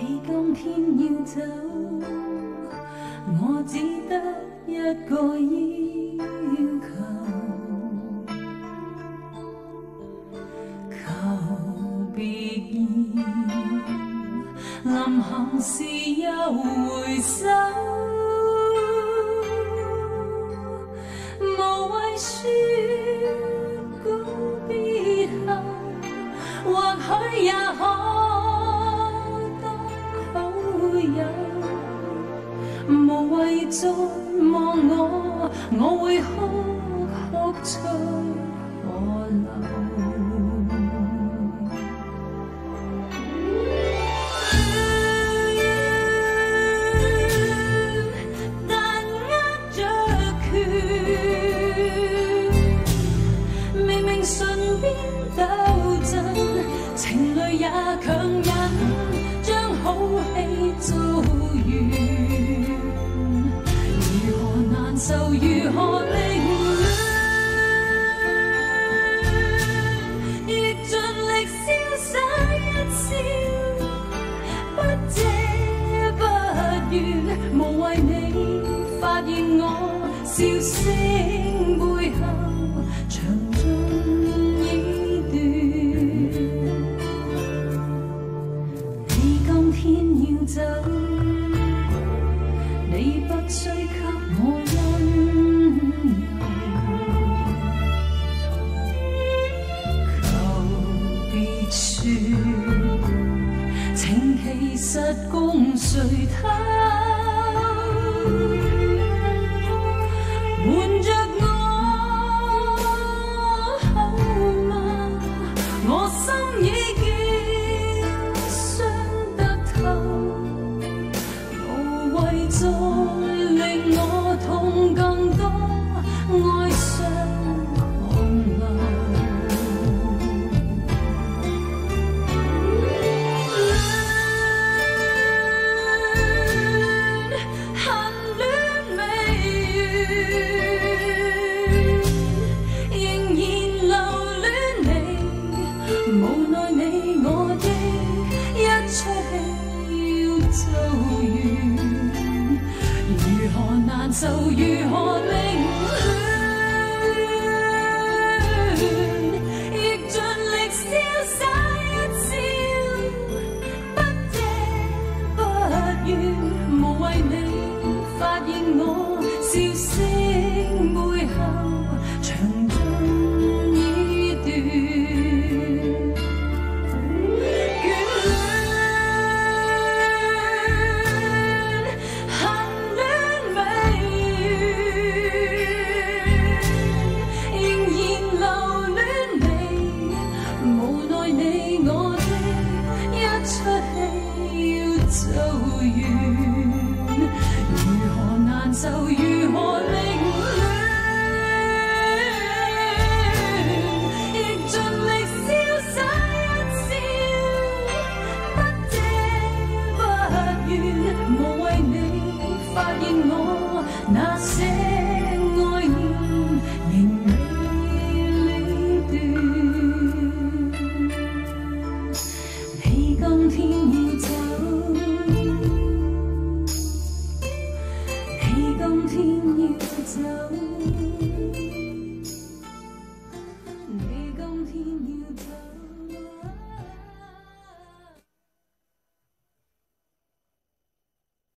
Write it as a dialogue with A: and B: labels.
A: 你今天要走，我只得一个要求，求别要临行时又回首，无谓说告别后，或许也可当好友，无谓再望我会哭出河流。但握着拳，明明唇边抖震，情泪也强忍，将好戏做完。如何难受，如何凌乱，亦尽力潇洒一笑，不遮不怨，无谓你发现我笑声背后长尽已断。你今天要走，你不需给我温柔，求别说，情其实共谁偷？瞒着我口吗？我心已經傷得透，無謂再令我痛更多，愛上狂流。恨戀未完，仍然留戀你，無奈你我的一出戲要做完，如何難受，如何凌亂，亦盡力瀟灑一笑，不遮不怨，無謂你發現我笑聲背後長盡已斷。眷戀，恨戀未完，仍然留戀你，無奈你我的一出戲要做完，如何難受，如何凌亂，亦盡力瀟灑一笑，不遮不怨，無謂你發現我那些愛念仍未了斷。你今天